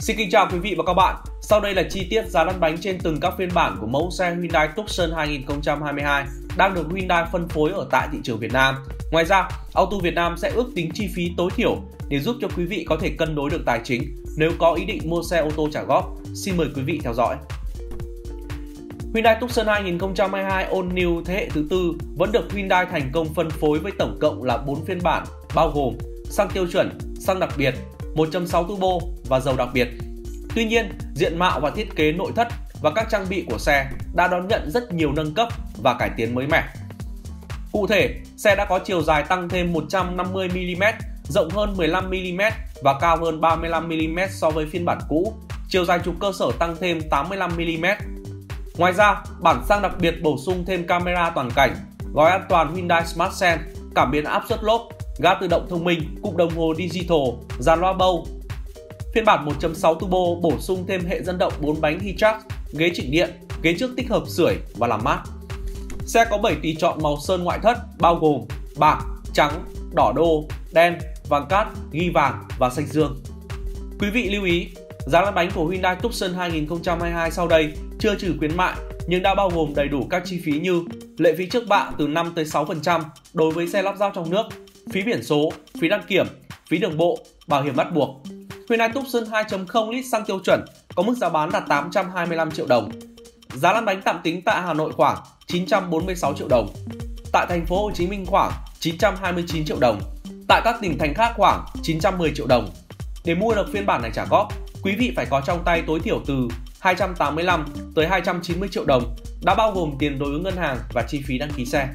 Xin kính chào quý vị và các bạn. Sau đây là chi tiết giá lăn bánh trên từng các phiên bản của mẫu xe Hyundai Tucson 2022 đang được Hyundai phân phối ở tại thị trường Việt Nam. Ngoài ra, Auto Việt Nam sẽ ước tính chi phí tối thiểu để giúp cho quý vị có thể cân đối được tài chính nếu có ý định mua xe ô tô trả góp. Xin mời quý vị theo dõi. Hyundai Tucson 2022 All New thế hệ thứ tư vẫn được Hyundai thành công phân phối với tổng cộng là 4 phiên bản bao gồm xăng tiêu chuẩn, xăng đặc biệt, 1.6 turbo và dầu đặc biệt. Tuy nhiên, diện mạo và thiết kế nội thất và các trang bị của xe đã đón nhận rất nhiều nâng cấp và cải tiến mới mẻ. Cụ thể, xe đã có chiều dài tăng thêm 150mm, rộng hơn 15mm và cao hơn 35mm so với phiên bản cũ. Chiều dài trục cơ sở tăng thêm 85mm. Ngoài ra, bản xăng đặc biệt bổ sung thêm camera toàn cảnh, gói an toàn Hyundai Smart Sense, cảm biến áp suất lốp, ga tự động thông minh, cụm đồng hồ digital, dàn loa bâu. Phiên bản 1.6 turbo bổ sung thêm hệ dẫn động 4 bánh Hitrax, ghế chỉnh điện, ghế trước tích hợp sưởi và làm mát. Xe có 7 tùy chọn màu sơn ngoại thất bao gồm bạc, trắng, đỏ đô, đen, vàng cát, ghi vàng và xanh dương. Quý vị lưu ý, giá lăn bánh của Hyundai Tucson 2022 sau đây chưa trừ khuyến mại nhưng đã bao gồm đầy đủ các chi phí như lệ phí trước bạ từ 5 tới 6% đối với xe lắp ráp trong nước, phí biển số, phí đăng kiểm, phí đường bộ, bảo hiểm bắt buộc. Hyundai Tucson 2.0 lít xăng tiêu chuẩn có mức giá bán là 825 triệu đồng. Giá lăn bánh tạm tính tại Hà Nội khoảng 946 triệu đồng. Tại thành phố Hồ Chí Minh khoảng 929 triệu đồng. Tại các tỉnh thành khác khoảng 910 triệu đồng. Để mua được phiên bản này trả góp, quý vị phải có trong tay tối thiểu từ 285 tới 290 triệu đồng, đã bao gồm tiền đối ứng ngân hàng và chi phí đăng ký xe.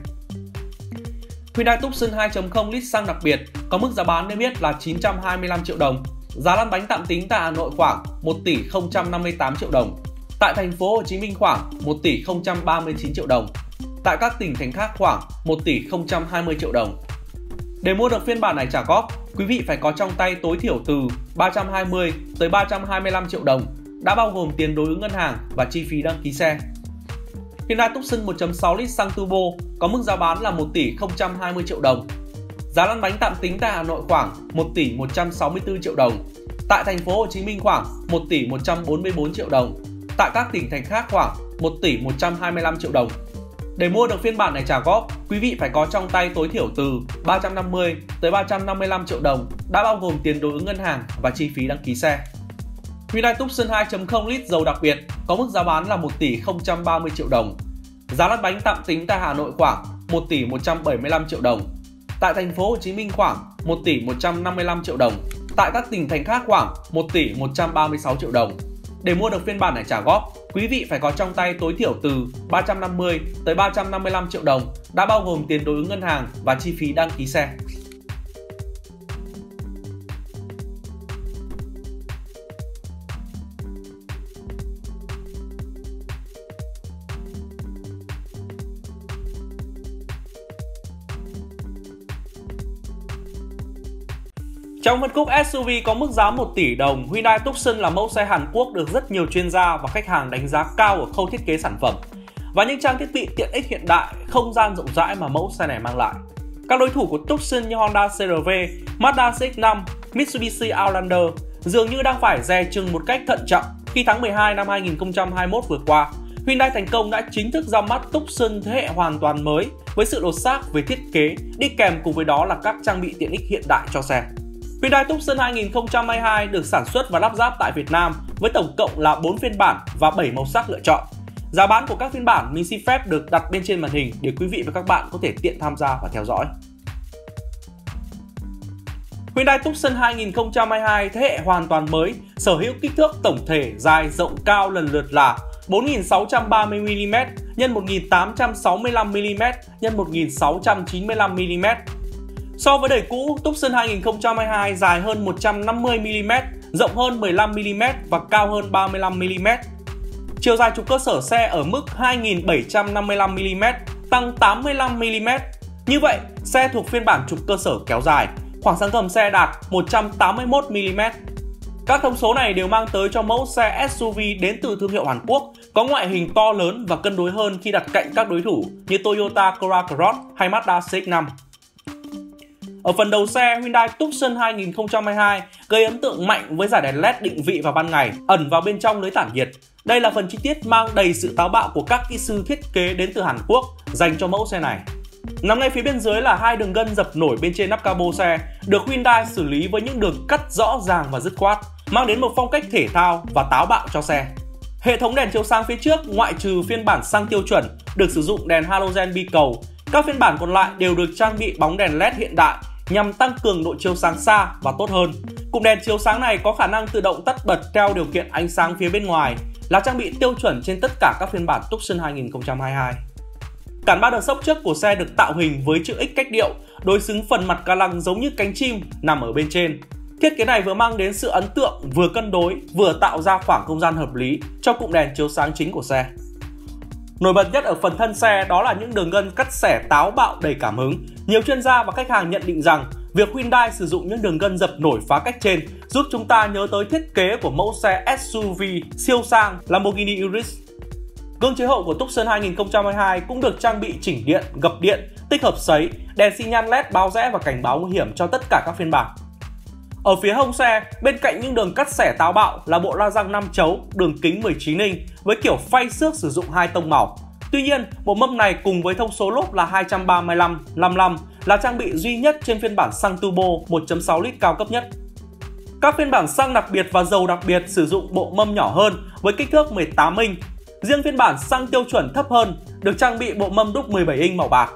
Hyundai Tucson 2.0 lít xăng đặc biệt có mức giá bán niêm yết là 925 triệu đồng. Giá lăn bánh tạm tính tại Hà Nội khoảng 1 tỷ 058 triệu đồng. Tại thành phố Hồ Chí Minh khoảng 1 tỷ 039 triệu đồng. Tại các tỉnh thành khác khoảng 1 tỷ 020 triệu đồng. Để mua được phiên bản này trả góp, quý vị phải có trong tay tối thiểu từ 320 tới 325 triệu đồng, đã bao gồm tiền đối ứng ngân hàng và chi phí đăng ký xe. Hyundai Tucson 1.6 lít xăng turbo có mức giá bán là 1 tỷ 020 triệu đồng. Giá lăn bánh tạm tính tại Hà Nội khoảng 1 tỷ 164 triệu đồng. Tại thành phố Hồ Chí Minh khoảng 1 tỷ 144 triệu đồng. Tại các tỉnh thành khác khoảng 1 tỷ 125 triệu đồng. Để mua được phiên bản này trả góp, quý vị phải có trong tay tối thiểu từ 350 tới 355 triệu đồng, đã bao gồm tiền đối ứng ngân hàng và chi phí đăng ký xe. Hyundai Tucson 2.0 lít dầu đặc biệt có mức giá bán là 1 tỷ 030 triệu đồng. Giá lăn bánh tạm tính tại Hà Nội khoảng 1 tỷ 175 triệu đồng. Tại thành phố Hồ Chí Minh khoảng 1 tỷ 155 triệu đồng. Tại các tỉnh thành khác khoảng 1 tỷ 136 triệu đồng. Để mua được phiên bản này trả góp, quý vị phải có trong tay tối thiểu từ 350 tới 355 triệu đồng, đã bao gồm tiền đối ứng ngân hàng và chi phí đăng ký xe. Trong phân khúc SUV có mức giá 1 tỷ đồng, Hyundai Tucson là mẫu xe Hàn Quốc được rất nhiều chuyên gia và khách hàng đánh giá cao ở khâu thiết kế sản phẩm và những trang thiết bị tiện ích hiện đại, không gian rộng rãi mà mẫu xe này mang lại. Các đối thủ của Tucson như Honda CR-V, Mazda CX-5, Mitsubishi Outlander dường như đang phải dè chừng một cách thận trọng khi tháng 12 năm 2021 vừa qua, Hyundai thành công đã chính thức ra mắt Tucson thế hệ hoàn toàn mới với sự lột xác về thiết kế, đi kèm cùng với đó là các trang bị tiện ích hiện đại cho xe. Hyundai Tucson 2022 được sản xuất và lắp ráp tại Việt Nam với tổng cộng là 4 phiên bản và 7 màu sắc lựa chọn. Giá bán của các phiên bản mình xin phép được đặt bên trên màn hình để quý vị và các bạn có thể tiện tham gia và theo dõi. Hyundai Tucson 2022 thế hệ hoàn toàn mới sở hữu kích thước tổng thể dài rộng cao lần lượt là 4.630mm x 1.865mm x 1.695mm. So với đời cũ, Tucson 2022 dài hơn 150mm, rộng hơn 15mm và cao hơn 35mm. Chiều dài trục cơ sở xe ở mức 2.755mm, tăng 85mm. Như vậy, xe thuộc phiên bản trục cơ sở kéo dài, khoảng sáng gầm xe đạt 181mm. Các thông số này đều mang tới cho mẫu xe SUV đến từ thương hiệu Hàn Quốc có ngoại hình to lớn và cân đối hơn khi đặt cạnh các đối thủ như Toyota Corolla Cross hay Mazda CX-5. Ở phần đầu xe, Hyundai Tucson 2022 gây ấn tượng mạnh với dải đèn LED định vị vào ban ngày, ẩn vào bên trong lưới tản nhiệt. Đây là phần chi tiết mang đầy sự táo bạo của các kỹ sư thiết kế đến từ Hàn Quốc dành cho mẫu xe này. Nằm ngay phía bên dưới là hai đường gân dập nổi bên trên nắp capo xe, được Hyundai xử lý với những đường cắt rõ ràng và dứt khoát, mang đến một phong cách thể thao và táo bạo cho xe. Hệ thống đèn chiếu sáng phía trước, ngoại trừ phiên bản xăng tiêu chuẩn, được sử dụng đèn halogen bi cầu. Các phiên bản còn lại đều được trang bị bóng đèn LED hiện đại nhằm tăng cường độ chiếu sáng xa và tốt hơn. Cụm đèn chiếu sáng này có khả năng tự động tắt bật theo điều kiện ánh sáng phía bên ngoài, là trang bị tiêu chuẩn trên tất cả các phiên bản Tucson 2022. Cản ba đờ sốc trước của xe được tạo hình với chữ X cách điệu, đối xứng phần mặt ca lăng giống như cánh chim nằm ở bên trên. Thiết kế này vừa mang đến sự ấn tượng, vừa cân đối, vừa tạo ra khoảng không gian hợp lý cho cụm đèn chiếu sáng chính của xe. Nổi bật nhất ở phần thân xe đó là những đường gân cắt xẻ táo bạo đầy cảm hứng. Nhiều chuyên gia và khách hàng nhận định rằng việc Hyundai sử dụng những đường gân dập nổi phá cách trên giúp chúng ta nhớ tới thiết kế của mẫu xe SUV siêu sang Lamborghini Urus. Gương chiếu hậu của Tucson 2022 cũng được trang bị chỉnh điện, gập điện, tích hợp sấy, đèn xi nhan LED báo rẽ và cảnh báo nguy hiểm cho tất cả các phiên bản. Ở phía hông xe, bên cạnh những đường cắt xẻ táo bạo là bộ la răng 5 chấu, đường kính 19 inch với kiểu phay xước sử dụng 2 tông màu. Tuy nhiên, bộ mâm này cùng với thông số lốp là 235/55 là trang bị duy nhất trên phiên bản xăng turbo 1.6 lít cao cấp nhất. Các phiên bản xăng đặc biệt và dầu đặc biệt sử dụng bộ mâm nhỏ hơn với kích thước 18 inch. Riêng phiên bản xăng tiêu chuẩn thấp hơn được trang bị bộ mâm đúc 17 inch màu bạc.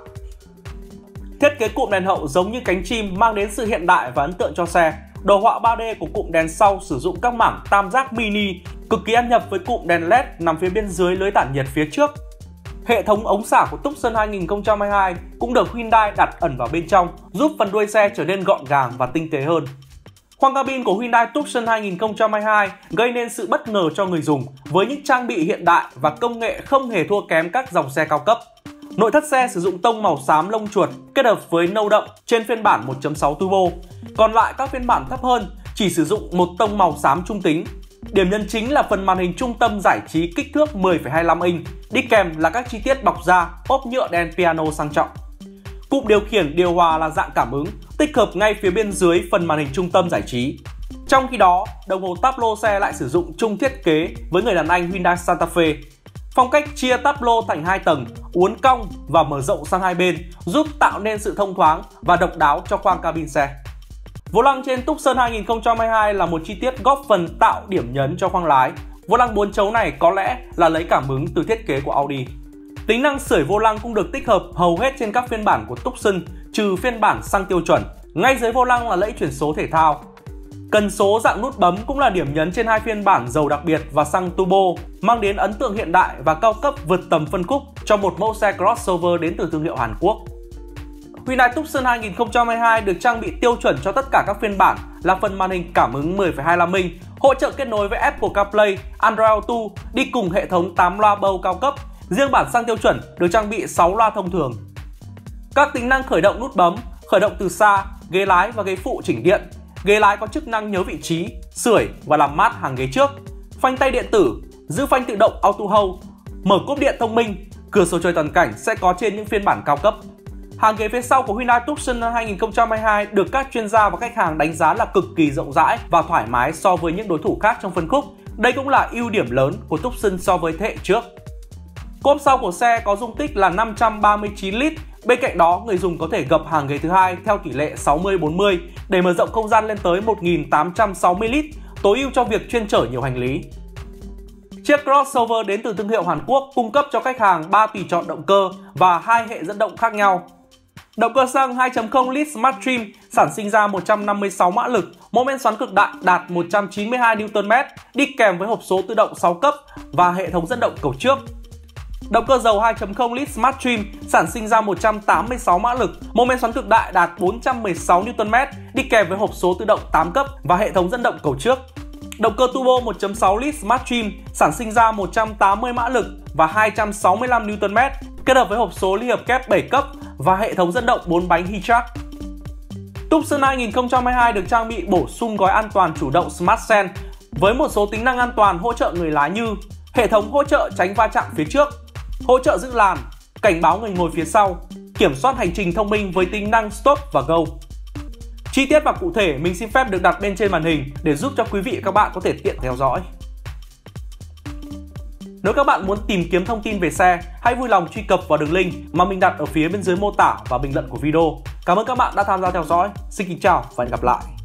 Thiết kế cụm đèn hậu giống như cánh chim mang đến sự hiện đại và ấn tượng cho xe. Đồ họa 3D của cụm đèn sau sử dụng các mảng tam giác mini cực kỳ ăn nhập với cụm đèn LED nằm phía bên dưới lưới tản nhiệt phía trước. Hệ thống ống xả của Tucson 2022 cũng được Hyundai đặt ẩn vào bên trong, giúp phần đuôi xe trở nên gọn gàng và tinh tế hơn. Khoang cabin của Hyundai Tucson 2022 gây nên sự bất ngờ cho người dùng với những trang bị hiện đại và công nghệ không hề thua kém các dòng xe cao cấp. Nội thất xe sử dụng tông màu xám lông chuột kết hợp với nâu đậm trên phiên bản 1.6 turbo. Còn lại các phiên bản thấp hơn chỉ sử dụng một tông màu xám trung tính. Điểm nhấn chính là phần màn hình trung tâm giải trí kích thước 10,25 inch, đi kèm là các chi tiết bọc da, ốp nhựa đen piano sang trọng. Cụm điều khiển điều hòa là dạng cảm ứng, tích hợp ngay phía bên dưới phần màn hình trung tâm giải trí. Trong khi đó, đồng hồ táp lô xe lại sử dụng chung thiết kế với người đàn anh Hyundai Santa Fe. Phong cách chia táp lô thành 2 tầng, uốn cong và mở rộng sang hai bên giúp tạo nên sự thông thoáng và độc đáo cho khoang cabin xe. Vô lăng trên Tucson 2022 là một chi tiết góp phần tạo điểm nhấn cho khoang lái. Vô lăng 4 chấu này có lẽ là lấy cảm hứng từ thiết kế của Audi. Tính năng sưởi vô lăng cũng được tích hợp hầu hết trên các phiên bản của Tucson trừ phiên bản xăng tiêu chuẩn. Ngay dưới vô lăng là lẫy chuyển số thể thao. Cần số dạng nút bấm cũng là điểm nhấn trên hai phiên bản dầu đặc biệt và xăng turbo, mang đến ấn tượng hiện đại và cao cấp vượt tầm phân khúc cho một mẫu xe crossover đến từ thương hiệu Hàn Quốc. Hyundai Tucson 2022 được trang bị tiêu chuẩn cho tất cả các phiên bản là phần màn hình cảm ứng 10,25 inch, hỗ trợ kết nối với Apple CarPlay, Android Auto đi cùng hệ thống 8 loa bầu cao cấp. Riêng bản xăng tiêu chuẩn được trang bị 6 loa thông thường. Các tính năng khởi động nút bấm, khởi động từ xa, ghế lái và ghế phụ chỉnh điện. Ghế lái có chức năng nhớ vị trí, sưởi và làm mát hàng ghế trước. Phanh tay điện tử, giữ phanh tự động Auto Hold, mở cốp điện thông minh, cửa sổ trời toàn cảnh sẽ có trên những phiên bản cao cấp. Hàng ghế phía sau của Hyundai Tucson 2022 được các chuyên gia và khách hàng đánh giá là cực kỳ rộng rãi và thoải mái so với những đối thủ khác trong phân khúc. Đây cũng là ưu điểm lớn của Tucson so với thế hệ trước. Cốp sau của xe có dung tích là 539 lít. Bên cạnh đó, người dùng có thể gập hàng ghế thứ hai theo tỷ lệ 60-40 để mở rộng không gian lên tới 1.860 lít, tối ưu cho việc chuyên chở nhiều hành lý. Chiếc crossover đến từ thương hiệu Hàn Quốc cung cấp cho khách hàng 3 tùy chọn động cơ và 2 hệ dẫn động khác nhau. Động cơ xăng 2.0 lít Smart Trim sản sinh ra 156 mã lực, mô men xoắn cực đại đạt 192 Nm, đi kèm với hộp số tự động 6 cấp và hệ thống dẫn động cầu trước. Động cơ dầu 2.0 lít Smart Trim sản sinh ra 186 mã lực, mô men xoắn cực đại đạt 416 Nm, đi kèm với hộp số tự động 8 cấp và hệ thống dẫn động cầu trước. Động cơ turbo 1.6 lít Smart Trim sản sinh ra 180 mã lực và 265 Nm, kết hợp với hộp số ly hợp kép 7 cấp và hệ thống dẫn động 4 bánh Hitrack. Tucson 2022 được trang bị bổ sung gói an toàn chủ động Smart Sense với một số tính năng an toàn hỗ trợ người lái như hệ thống hỗ trợ tránh va chạm phía trước, hỗ trợ giữ làn, cảnh báo người ngồi phía sau, kiểm soát hành trình thông minh với tính năng Stop và Go. Chi tiết và cụ thể mình xin phép được đặt bên trên màn hình để giúp cho quý vị và các bạn có thể tiện theo dõi. Nếu các bạn muốn tìm kiếm thông tin về xe, hãy vui lòng truy cập vào đường link mà mình đặt ở phía bên dưới mô tả và bình luận của video. Cảm ơn các bạn đã tham gia theo dõi. Xin kính chào và hẹn gặp lại.